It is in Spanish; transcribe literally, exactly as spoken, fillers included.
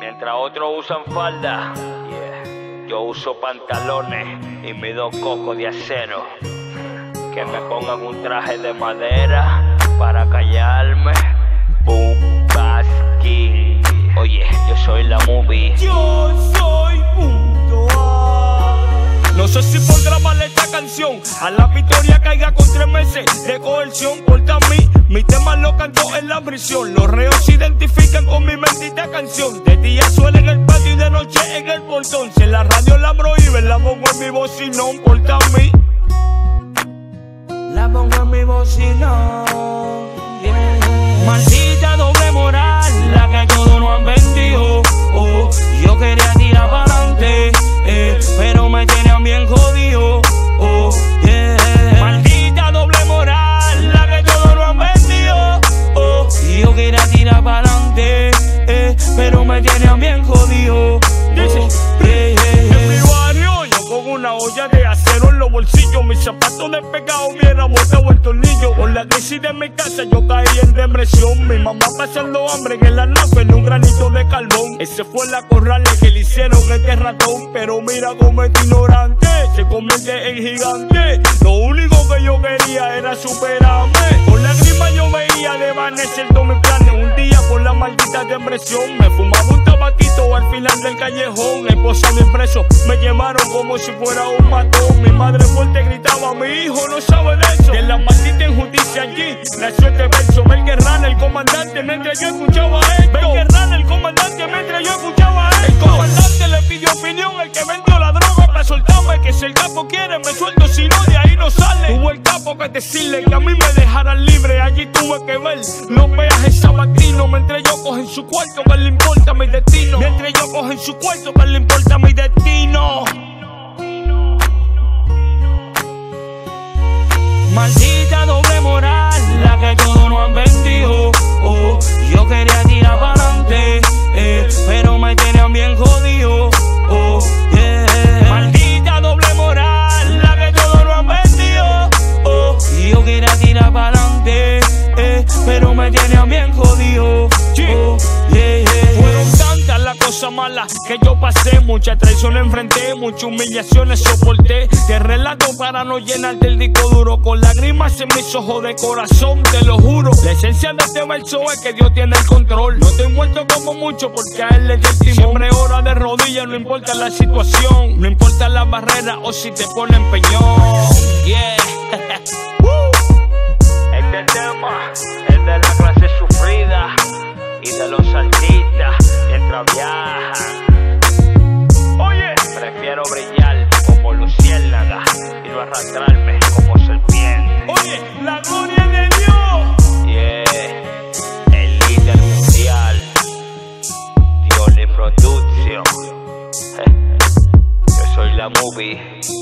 Mientras otros usan falda, yeah, yo uso pantalones y mis dos cocos de acero. Que me pongan un traje de madera para callarme. Boom, Baskin. Oye, yo soy la movie. Yo soy punto A. No sé si por grabarle esta canción a la victoria caiga con tres meses de coerción. Porque a mí, mi tema lo canto en la prisión. Los reos se identifican con mi bendita canción. De día suena en el patio y de noche en el portón. Si en la radio la prohíben, la pongo en mi bocinón. Porque a mí la pongo en mi bocinón, yeah. Maldita doble moral, la que todos no han vendido. Oh, yo quería tirar para adelante, eh, pero me tenían bien jodido. Oh, yeah. Maldita doble moral, la que todos no han vendido. Oh, yo quería tirar para adelante, eh, pero me tenían bien jodido. Oh, yeah, yeah. En mi barrio yo con una olla de acero en los bolsillos, mis zapatos despegados hubiera botado el tornillo. Por la crisis de mi casa yo caí en depresión. Mi mamá pasando hambre en el anafe en un granito de carbón. Ese fue la corrales que le hicieron este ratón. Pero mira cómo este ignorante se convierte en gigante. Lo único que yo quería era superarme. Con lágrimas yo veía desvanecer todos mis planes. Un día por la maldita depresión me fumaba un tabaquito al final del callejón. Esposado y preso me llevaron como si fuera un matón. Mi madre fuerte gritaba, mi hijo no sabe de eso. De la maldita injusticia allí nació este verso. Belguerrana, el comandante, mientras yo escuchaba esto. Belguerrana, el comandante, mientras yo escuchaba esto. El comandante le pidió opinión al que vendió la droga para soltarme. Que si el capo quiere me suelto, si no de ahí no sale. Hubo el capo que decirle que a mí me dejaran libre. Allí tuve que ver los peajes sabatinos. Mientras yo cojo en su cuarto, que le importa mi destino. Mientras yo cojo en su cuarto, que le importa mi destino. Maldita doble moral, la que todos no han vendido. Oh, yo quería tirar para adelante, eh, pero me tenían bien jodido. Oh, yeah. Maldita doble moral, la que todos no han vendido. Oh, yo quería tirar para adelante, eh, pero me tenían bien jodido. Oh, yeah, yeah. Fueron tantas las cosas malas que yo pasé, muchas traiciones enfrenté, muchas humillaciones soporté. Te relato para no llenarte el disco duro con lágrimas en mis ojos de corazón, te lo juro. La esencia de este verso es que Dios tiene el control. No estoy muerto como mucho porque a él le dio el timón. Siempre hora de rodillas, no importa la situación, no importa la barrera o si te ponen peñón. Yeah. Este tema es de la clase sufrida y de los artistas mientras viajan. Oye, prefiero brillar como luciérnaga y no arrastrarme como serpiente. Oye, la gloria de Dios. Yeah, el líder mundial, Diony Production. Yo soy la movie.